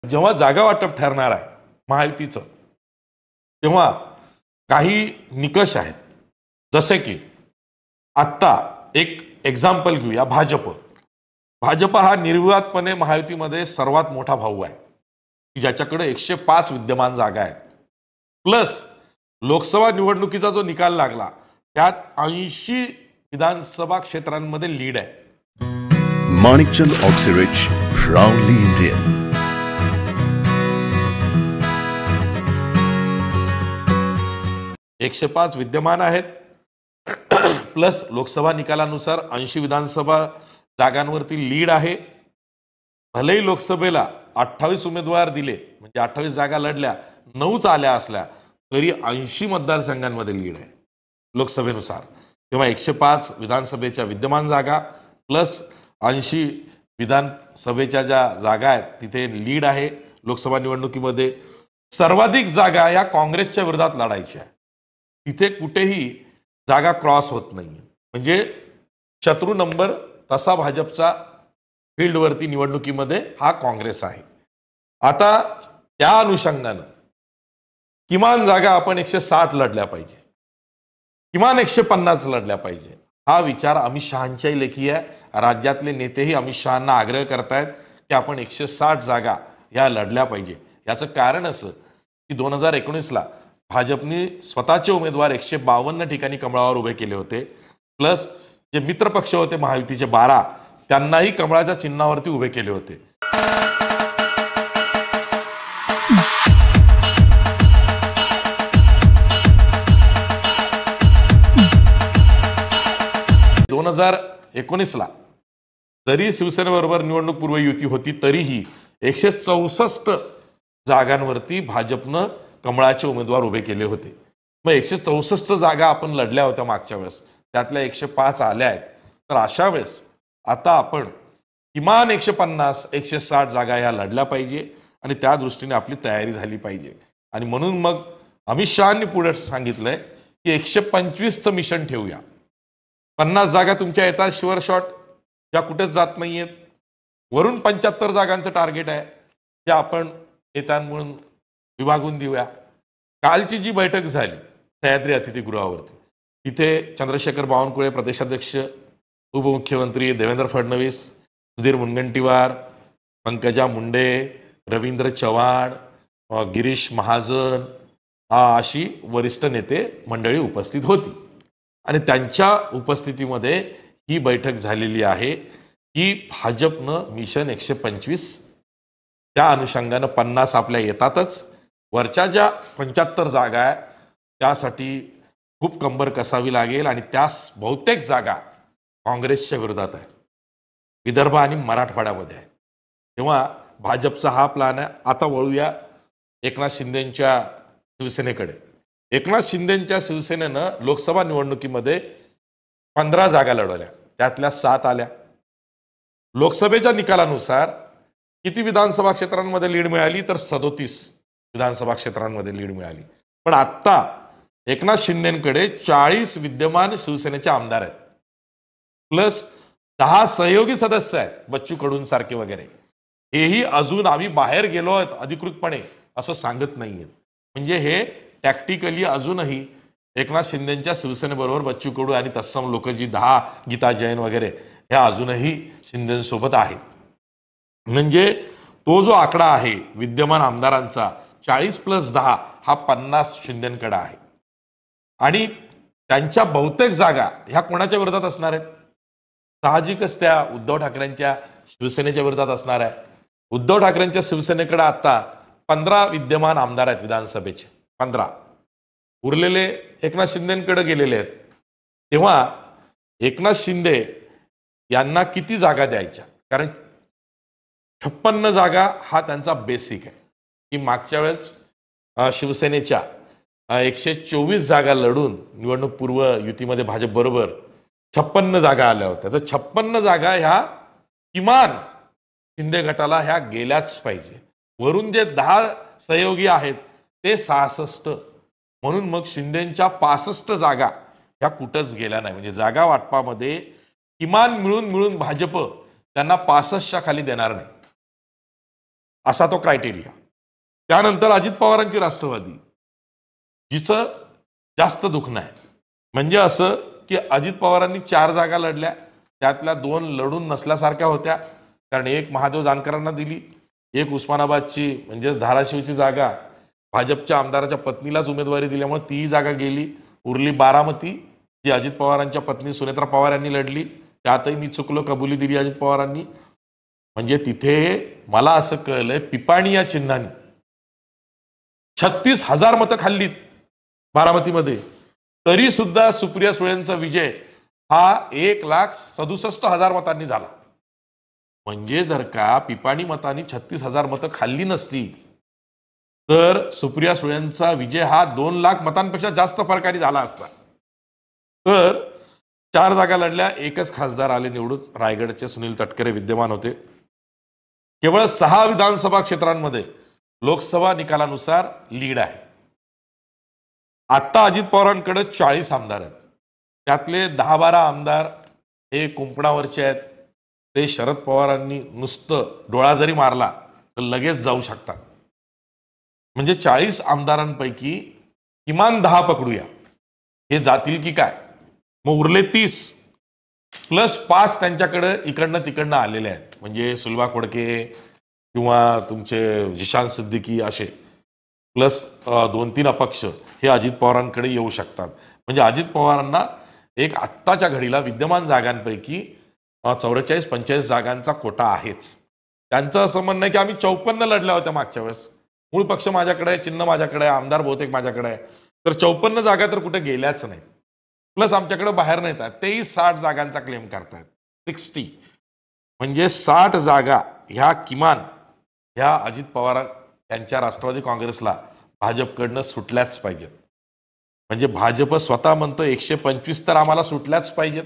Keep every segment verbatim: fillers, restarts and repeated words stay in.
जेव्हा जागा वाटप ठरणार आहे महायुतीचं, तेव्हा काही निकष आहेत. जसे की आत्ता एक एक्झाम्पल घेऊया, भाजप. भाजप हा निर्विवादपणे महायुतीमध्ये सर्वात मोठा भाऊ आहे, की ज्याच्याकडे एकशे पाच विद्यमान जागा आहेत. प्लस लोकसभा निवडणुकीचा जो निकाल लागला त्यात ऐंशी विधानसभा क्षेत्रांमध्ये लीड आहे. Manikchand Oxyrich, proudly Indian. एकशे पाच विद्यमान आहेत, प्लस लोकसभा निकालानुसार ऐंशी विधानसभा जागांवरती लीड आहे. भलेही लोकसभेला अठ्ठावीस उमेदवार दिले, म्हणजे अठ्ठावीस जागा लढल्या, नऊच आल्या असल्या तरी ऐंशी मतदारसंघांमध्ये लीड आहे लोकसभेनुसार. तेव्हा एकशे पाच विधानसभेच्या विद्यमान जागा प्लस ऐंशी विधानसभेच्या ज्या जागा आहेत तिथे लीड आहे. लोकसभा निवडणुकीमध्ये सर्वाधिक जागा या काँग्रेसच्या विरोधात लढायच्या, तिथे कुठेही जागा क्रॉस होत नाही. म्हणजे शत्रू नंबर तसा भाजपचा फील्डवरती निवडणुकीमध्ये हा काँग्रेस आहे. आता त्या अनुषंगानं किमान जागा आपण एकशे साठ लढल्या पाहिजे, किमान एकशे पन्नास लढल्या पाहिजे, हा विचार अमित शहांच्याही लेखी आहे. राज्यातले नेतेही अमित शहांना आग्रह करतायत की आपण एकशे साठ जागा या लढल्या पाहिजे. याचं कारण असं की दोन हजार एकोणीसला भाजपने स्वतःचे उमेदवार एकशे बावन्न ठिकाणी कमळावर उभे केले होते, प्लस जे मित्र पक्ष होते महायुतीचे बारा, त्यांनाही कमळाच्या चिन्हावरती उभे केले होते. दोन हजार एकोणीसला जरी शिवसेनेबरोबर निवडणूक पूर्व युती होती तरीही एकशे चौसष्ट जागांवरती भाजपनं कमळाचे उमेदवार उभे केले होते. मग एकशे चौसष्ट जागा आपण लढल्या होत्या मागच्या वेळेस, त्यातल्या एकशे पाच आल्या आहेत. तर अशा वेळेस आता आपण किमान एकशे पन्नास एकशे साठ जागा ह्या लढल्या पाहिजे आणि त्या दृष्टीने आपली तयारी झाली पाहिजे. आणि म्हणून मग अमित शहांनी पुढे सांगितलंय की एकशे पंचवीसचं मिशन ठेवूया. पन्नास जागा तुमच्या येतात शुअर शॉट, ज्या कुठेच जात नाहीयेत. वरून पंच्याहत्तर जागांचं टार्गेट आहे, ते आपण नेत्यांमुळे विभागून देऊया. कालची जी बैठक झाली सह्याद्री अतिथीगृहावरती, तिथे चंद्रशेखर बावनकुळे प्रदेशाध्यक्ष, उपमुख्यमंत्री देवेंद्र फडणवीस, सुधीर मुनगंटीवार, पंकजा मुंडे, रवींद्र चव्हाण, गिरीश महाजन अशी वरिष्ठ नेते मंडळी उपस्थित होती. आणि त्यांच्या उपस्थितीमध्ये ही बैठक झालेली आहे की भाजपनं मिशन एकशे पंचवीस, त्या अनुषंगानं पन्नास आपल्या येतातच, वरच्या ज्या पंच्याहत्तर जागा आहे त्यासाठी खूप कंबर कसावी लागेल आणि त्या बहुतेक जागा काँग्रेसच्या विरोधात आहे, विदर्भ आणि मराठवाड्यामध्ये आहे. तेव्हा भाजपचा हा प्लॅन आहे. आता वळूया एकनाथ शिंदेंच्या शिवसेनेकडे. एकनाथ शिंदेंच्या शिवसेनेनं लोकसभा निवडणुकीमध्ये पंधरा जागा लढवल्या, त्यातल्या सात आल्या. लोकसभेच्या निकालानुसार किती विधानसभा क्षेत्रांमध्ये लीड मिळाली, तर सदोतीस विधानसभा क्षेत्रांमध्ये लीड मिळाली. पण आत्ता एकनाथ शिंदेकडे चाळीस विद्यमान शिवसेनेचे आमदार आहेत, प्लस दहा सहयोगी सदस्य आहेत, बच्चू कडून सारखे वगैरे. हेही अजून आम्ही बाहेर गेलो आहोत अधिकृतपणे असं सांगत नाहीये. म्हणजे हे टॅक्टिकली अजूनही एकनाथ शिंदेच्या शिवसेनेबरोबर बच्चू कडू आणि तत्सम लोक जी दहा, गीता जैन वगैरे, हे अजूनही शिंदेसोबत आहेत. म्हणजे तो जो आकडा आहे विद्यमान आमदारांचा चाळीस प्लस दहा हा पन्नास शिंदेकडे आहे. आणि त्यांच्या बहुतेक जागा ह्या कोणाच्या विरोधात असणार आहेत? साहजिकच त्या उद्धव ठाकरेंच्या शिवसेनेच्या विरोधात असणार आहे. उद्धव ठाकरेंच्या शिवसेनेकडे आता पंधरा विद्यमान आमदार आहेत विधानसभेचे, पंधरा. उरलेले एकनाथ शिंदेकडे गेलेले आहेत. तेव्हा एकनाथ शिंदे यांना किती जागा द्यायच्या? कारण छप्पन्न जागा हा त्यांचा बेसिक आहे, की मागच्या वेळेस शिवसेनेच्या एकशे चोवीस जागा लढून निवडणूक पूर्व युतीमध्ये भाजप बरोबर छप्पन्न जागा आल्या होत्या. तर छप्पन्न जागा ह्या किमान शिंदे गटाला ह्या गेल्याच पाहिजे. वरून जे दहा सहयोगी आहेत ते सहासष्ट, म्हणून मग शिंदेच्या पासष्ट जागा ह्या कुठंच गेल्या नाही. म्हणजे जागा वाटपामध्ये किमान मिळून मिळून भाजप त्यांना पासष्टच्या खाली देणार नाही. असा तो क्रायटेरिया. त्यानंतर अजित पवारांची राष्ट्रवादी, जिचं जास्त दुखणं आहे. म्हणजे असं की अजित पवारांनी चार जागा लढल्या, त्यातल्या दोन लढून नसल्यासारख्या होत्या, कारण एक महादेव जानकरांना दिली, एक उस्मानाबादची म्हणजे धाराशिवची जागा भाजपच्या आमदाराच्या पत्नीलाच उमेदवारी दिल्यामुळे तीही जागा गेली. उरली बारामती, जी अजित पवारांच्या पत्नी सुनेत्रा पवार यांनी लढली, त्यातही मी चुकलो, कबुली दिली अजित पवारांनी. म्हणजे तिथे मला असं कळलंय पिपाणी या चिन्हाने छत्तीस हजार मतं खाल्लीत बारामतीमध्ये, तरी सुद्धा सुप्रिया सुळेंचा विजय हा एक लाख सदुसष्ट हजार मतांनी झाला. म्हणजे जर का पिपाणी मतांनी छत्तीस हजार मतं खाल्ली नसती तर सुप्रिया सुळेंचा विजय हा दोन लाख मतांपेक्षा जास्त फरकाने झाला असता. तर चार जागा लढल्या, एकच खासदार आले निवडून. रायगडचे सुनील तटकरे विद्यमान होते. केवळ सहा विधानसभा क्षेत्रांमध्ये लोकसभा निकालानुसार लीड आहे. आता अजित पवारांकडे चाळीस आमदार आहेत, त्यातले दहा बारा आमदार हे कुंपणावरचे आहेत. ते शरद पवारांनी नुसतं डोळा जरी मारला तर लगेच जाऊ शकतात. म्हणजे चाळीस आमदारांपैकी किमान दहा पकडूया, हे जातील की काय. मग उरले तीस प्लस पाच त्यांच्याकडे इकडनं तिकडनं आलेले आहेत. म्हणजे सुलभा खोडके किंवा तुमचे जिशान सिद्दीकी असे प्लस दोन तीन अपक्ष हे अजित पवारांकडे येऊ शकतात. म्हणजे अजित पवारांना एक आत्ताच्या घडीला विद्यमान जागांपैकी चौवेचाळीस पंचेचाळीस जागांचा कोटा आहेच. त्यांचं असं म्हणणं आहे की आम्ही चौपन्न लढल्या होत्या मागच्या वेळेस, मूळ पक्ष माझ्याकडे आहे, चिन्ह माझ्याकडे आहे, आमदार बहुतेक माझ्याकडे आहे, तर चौपन्न जागा तर कुठे गेल्याच नाही. प्लस आमच्याकडे बाहेर नाही येतात, तेही साठ जागांचा क्लेम करतायत. सिक्स्टी म्हणजे साठ जागा ह्या किमान ह्या अजित पवार यांच्या राष्ट्रवादी काँग्रेसला भाजपकडनं सुटल्याच पाहिजेत. म्हणजे भाजप स्वतः म्हणतं एकशे पंचवीस तर आम्हाला सुटल्याच पाहिजेत,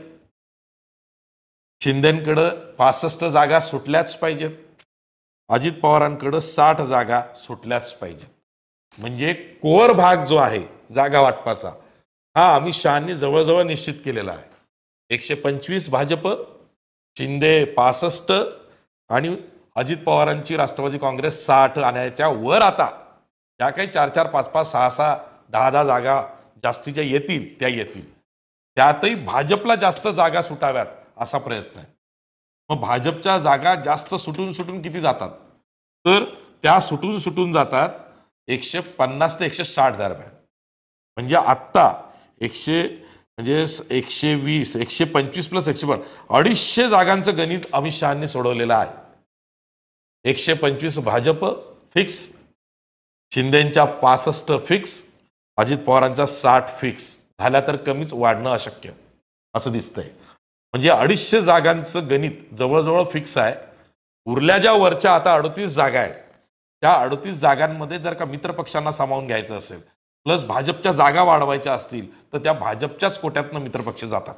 शिंदेकडं पासष्ट जागा सुटल्याच पाहिजेत, अजित पवारांकडं साठ जागा सुटल्याच पाहिजेत. म्हणजे कोर भाग जो आहे जागा वाटपाचा हा अमित शहानी जवळजवळ निश्चित केलेला आहे. एकशे पंचवीस भाजप, शिंदे पासष्ट आणि अजित पवारांची राष्ट्रवादी काँग्रेस साठ आणायच्या वर. आता ज्या काही चार चार पाच पाच सहा सहा दहा दहा जागा जास्तीच्या येतील त्या येतील, त्यातही भाजपला जास्त जागा सुटाव्यात असा प्रयत्न आहे. मग भाजपच्या जागा जास्त सुटून सुटून किती जातात, तर त्या सुटून सुटून जातात एकशे पन्नास ते एकशे साठ दरम्यान. म्हणजे आत्ता एकशे म्हणजे एकशे वीस एकशे पंचवीस प्लस एकशे पण अडीचशे जागांचं गणित अमित शहानी सोडवलेलं आहे. एकशे पंचवीस भाजप फिक्स, शिंदेच्या पासष्ट फिक्स, अजित पवारांचा साठ फिक्स. झाल्या तर कमीच, वाढणं अशक्य असं दिसतंय. म्हणजे अडीचशे जागांचं गणित जवळजवळ फिक्स आहे. उरल्या ज्या वरच्या आता अडतीस जागा आहेत, त्या अडतीस जागांमध्ये जर का मित्र पक्षांना सामावून घ्यायचं असेल प्लस भाजपच्या जागा वाढवायच्या असतील तर त्या भाजपच्याच कोट्यातनं मित्रपक्ष जातात.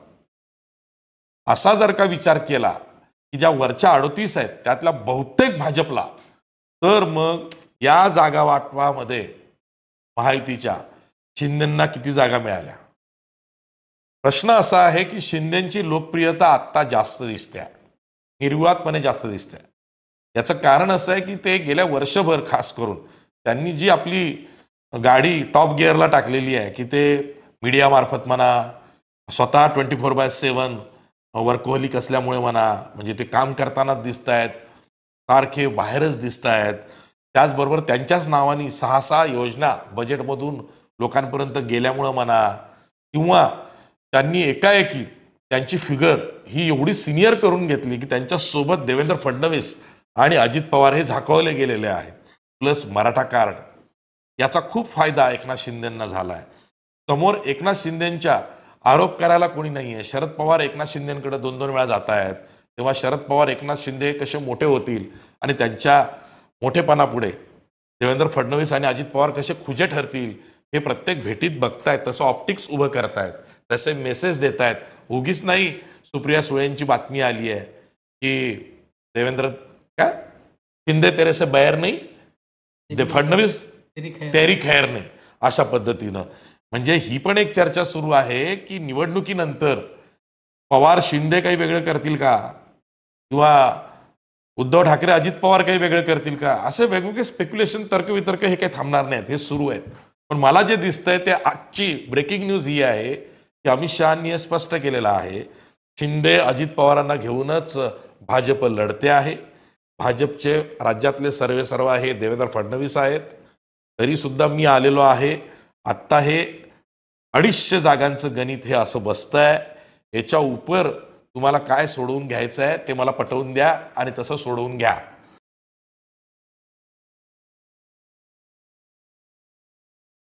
असा जर का विचार केला की ज्या वरच्या अडतीस आहेत त्यातल्या बहुतेक भाजपला, तर मग या जागा वाटपामध्ये महायुतीच्या शिंदेंना किती जागा मिळाल्या. प्रश्न असा आहे की शिंदेची लोकप्रियता आत्ता जास्त दिसते, निर्विवादपणे जास्त दिसते. याचं कारण असं आहे की ते गेल्या वर्षभर खास करून त्यांनी जी आपली गाडी टॉप गिअरला टाकलेली आहे की ते मीडियामार्फत म्हणा, स्वतः twenty four by seven workaholic असल्यामुळे म्हणा, म्हणजे ते काम करतानाच दिसत आहेत, सारखे बाहेरच दिसत आहेत. त्याचबरोबर त्यांच्याच नावाने सहा सहा योजना बजेटमधून लोकांपर्यंत गेल्यामुळं म्हणा, किंवा त्यांनी एकाएकी त्यांची फिगर ही एवढी सिनियर करून घेतली की त्यांच्यासोबत देवेंद्र फडणवीस आणि अजित पवार हे झाकवले गेलेले आहेत. प्लस मराठा कार्ड, याचा खूप फायदा एकनाथ शिंदेंना झाला आहे. समोर एकनाथ शिंदेंच्या आरोप करायला कोणी नाही आहे. शरद पवार एकनाथ शिंदेंकडे दोन दोन वेळा जात आहेत, तेव्हा शरद पवार एकनाथ शिंदे कसे मोठे होतील आणि त्यांच्या मोठेपणापुढे देवेंद्र फडणवीस आणि अजित पवार कसे खुजे ठरतील हे प्रत्येक भेटीत बघतायत. तसं ऑप्टिक्स उभं करतायत, तसे मेसेज देत आहेत. उगीच नाही सुप्रिया सुळेंची बातमी आली आहे की देवेंद्र काय शिंदे तेरे से बैर नाही, दे फडणवीस तेरी खैर नाही, अशा पद्धतीनं. म्हणजे ही पण एक चर्चा सुरू आहे की निवडणुकीनंतर पवार शिंदे काही वेगळं करतील का, किंवा उद्धव ठाकरे अजित पवार काही वेगळे करतील का, असे वेगवेगळे स्पेक्युलेशन तर्कवितर्क हे काही थांबणार नाहीत, हे सुरू आहेत. पण मला जे दिसतंय ते आजची ब्रेकिंग न्यूज ही आहे की अमित शहानी हे स्पष्ट केलेलं आहे, शिंदे अजित पवारांना घेऊनच भाजप लढते आहे. भाजपचे राज्यातले सर्वे सर्व हे देवेंद्र फडणवीस आहेत. तरी सुद्धा मी आलेलो आहे. आत्ता हे अडीचशे जागांचं गणित हे असं बसतंय. याच्या उपर तुम्हाला काय सोडवून घ्यायचं आहे ते मला पटवून द्या आणि तसं सोडवून घ्या.